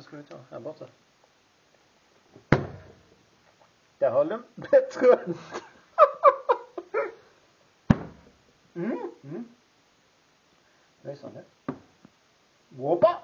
ska vi ta? Här borta. Där har den bättre. Lysande. Whoppa!